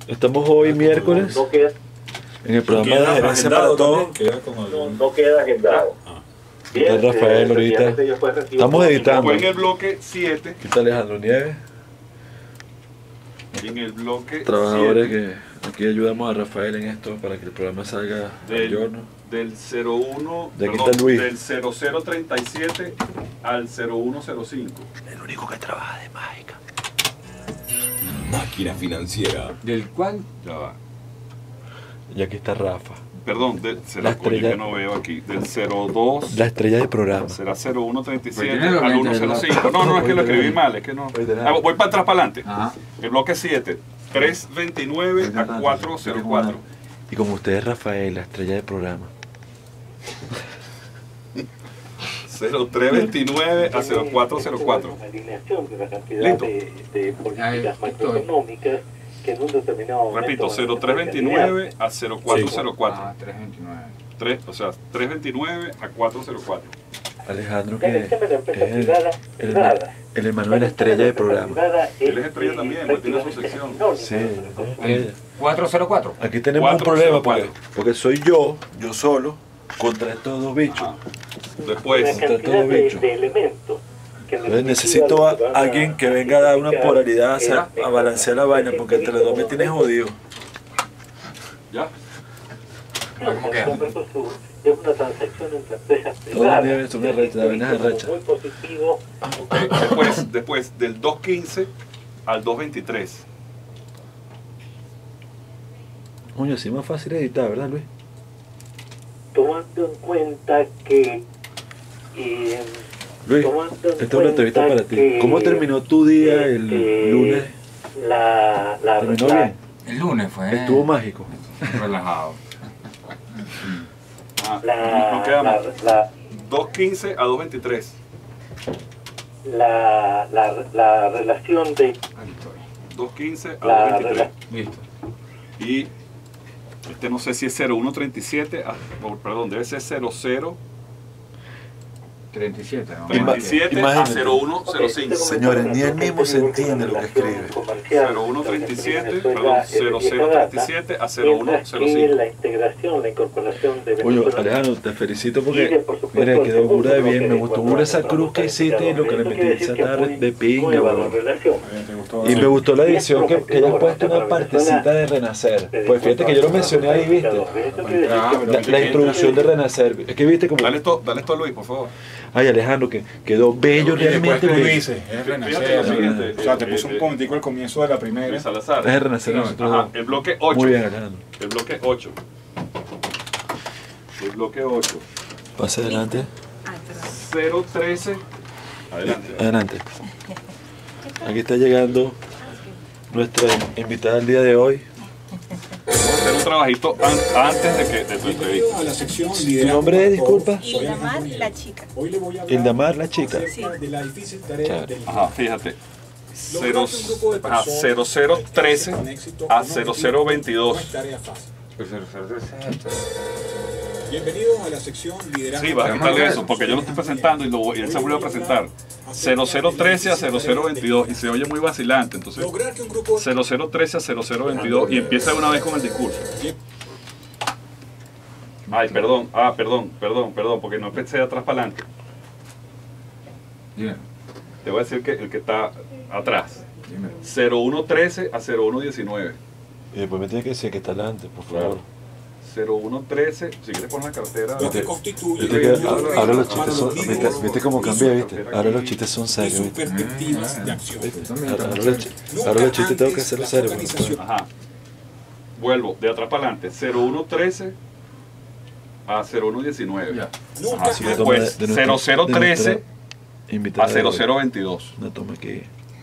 Estamos hoy miércoles en el programa de Gerencia para Todos. No queda agendado. Bien, está Rafael ahorita. Estamos editando. Fue en el bloque 7. ¿Qué tal Alejandro Nieves? En el bloque Trabajadores 7, que aquí ayudamos a Rafael en esto para que el programa salga al giorno. del 01, De aquí perdón, está Luis. del 0037 al 0105. El único que trabaja de mágica. Máquina financiera. ¿Del cual? Ya va. Y aquí está Rafa. Perdón, La coño, estrella- que no veo aquí. Del 02 La estrella del programa. será 0137 Pues tiene al los lentes, 105. No, es que lo escribí mal, es que no. Voy para atrás, para adelante. Ajá. El bloque 7, 329 a 404. Y como usted es Rafael, la estrella del programa. 0329 a 0404. Alineación de la cantidad Listo. de políticas macroeconómicas que en un determinado momento... Repito, 0329 a 0404. Ah, 329. 3, o sea, 329 a 404. Alejandro, En que el tema de la empresa es privada, nada. el hermano de la estrella del programa. Él es estrella también, porque tiene su sección. Sí, El 404. aquí tenemos un 404. problema porque soy yo solo, contra estos dos bichos. Ajá. Una Después, cantidad todo bicho. de elementos. Que en Entonces definitiva necesito lo a que van a alguien que venga a dar una significar polaridad, es a balancear la vaina, porque entre los dos me tienes jodido. ya. ¿Cómo queda? Es una transacción entre empresas Todo privadas. el día es una racha, la vaina es racha. Muy positivo. Ok, después del 215 al 223. Coño, así es más fácil editar, ¿verdad, Luis? Tomando en cuenta que... Luis, tomando en esta es una entrevista cuenta para ti. que, ¿Cómo terminó tu día el lunes? ¿Terminó bien? El lunes fue Estuvo mágico. relajado. Nos quedamos 215 a 223. la relación de... 215 a La 223. Listo. Y este no sé si es 0137, perdón, debe ser 0037 37, ¿no? a 0105. Señores, ni él mismo se entiende lo que escribe. 0137, perdón, 0037 a 0105. La integración, la incorporación de Coño, Venezuela. Alejandro, te felicito porque, mira, quedó burda de bien. Me gustó burda esa cruz que hiciste y lo que le metiste esa de pinga, weón. Y me gustó la edición que hayas puesto una partecita de Renacer. Pues fíjate que yo lo mencioné ahí, ¿viste? La introducción de Renacer. Es que viste como... Dale esto a Luis, por favor. Ay, Alejandro, que quedó bello Y después realmente. tú Luis. dices, es Fíjate renacer. lo siguiente, O sea, te puso un momentico al comienzo de la primera. Luis Salazar. Es el Renacer de nosotros Ajá, dos. el bloque 8. Muy bien, Alejandro. El bloque 8. El bloque 8. Pase adelante. 013. Adelante. Adelante. Aquí está llegando nuestra invitada del día de hoy. Vamos a hacer un trabajito antes de tu entrevista. A la sección ¿Tu nombre es, disculpa? Hildamar, la chica. Hoy le voy a hablar Hildamar, la chica. acerca de la difícil tarea del Ajá, fíjate. Lograr que un grupo de personas 0013 con éxito a económico 0022. no es tarea fácil. Bienvenidos a la sección Liderazgo. Sí, vas a quitarle eso, porque yo lo estoy presentando y él se vuelve a presentar. 0013 a 0022 y se oye muy vacilante. Entonces, Lograr que un grupo 0013 a 0022 y empieza de una vez con el discurso. Ay, perdón, porque no pensé de atrás para adelante. Dime, Te voy a decir que el que está atrás. dime. 0113 a 0119. Y después me tiene que decir que está adelante, por favor. 0113, si quieres poner la cartera. lo que constituye Viste que un ahora reto los para chistes son, los viste, líderes viste cómo y cambia, su viste. Ahora los chistes son y serios, sus viste. perspectivas de acción. Ahora los chistes tengo que hacerlo serio. Organización. Ajá. Vuelvo, de atrás para adelante. 0113 a 0119. Ya. Nunca Ajá, Así y que después de nuestra- 0013 a invitada de hoy. 0022. Una toma aquí.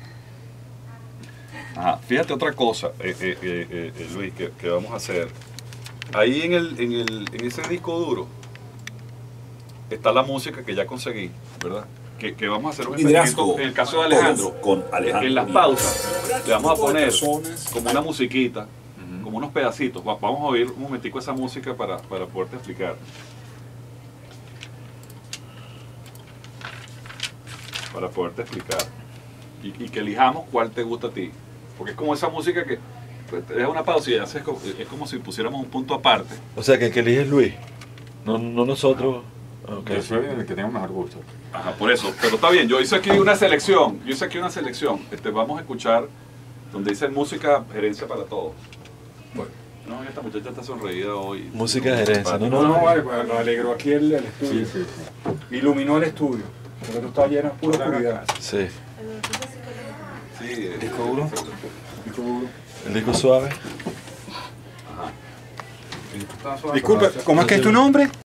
Ajá. Fíjate otra cosa, Luis, que vamos a hacer. Ahí en ese disco duro está la música que ya conseguí, ¿verdad? Que vamos a hacer un Liderazgo. experimento. En el caso de Alejandro, Con Alejandro. en las pausas le vamos a poner personas como una musiquita, como unos pedacitos. Vamos a oír un momentico esa música para poderte explicar. Y que elijamos cuál te gusta a ti. Porque es como esa música Es una pausa y haces es como si pusiéramos un punto aparte. O sea, que el que elige es Luis, no nosotros. Okay. Yo soy el que tengo mejor gusto. Ajá, por eso. Pero está bien, yo hice aquí una selección. Vamos a escuchar donde dice música, gerencia para todos. Bueno. No, esta muchacha está sonreída hoy. Música de gerencia, No, vale, pues, lo alegró aquí el estudio. Sí. Iluminó el estudio. Porque tú estás lleno de pura oscuridad. Sí. Sí, Disco duro. El disco suave. Disculpe, ¿cómo es que es tu nombre?